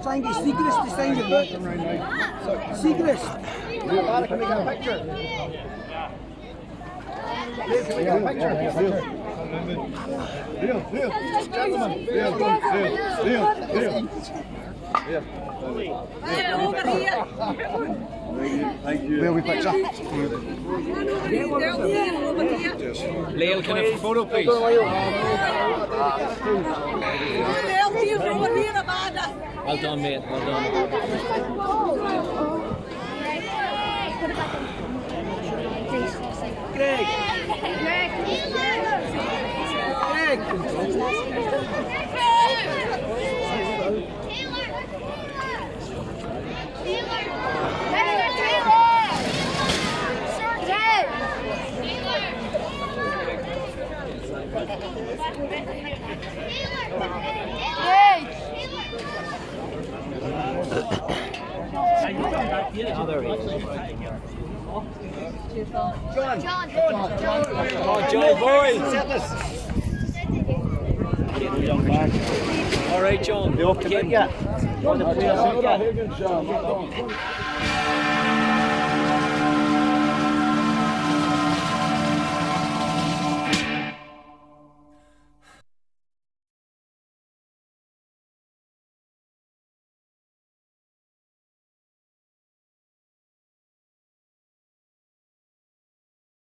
Try and get Seagrass to sign your book. Seagrass. Abada, can we get a picture? Dave, can we get a picture? Real. Gentlemen. Real. Over here. Thank you. Where we picture? Lale, can I have a photo, please? Over here, Abada. Well done, mate. Well done. Greg. John, boy. All right, John. You off to bed yet? Higgins, John.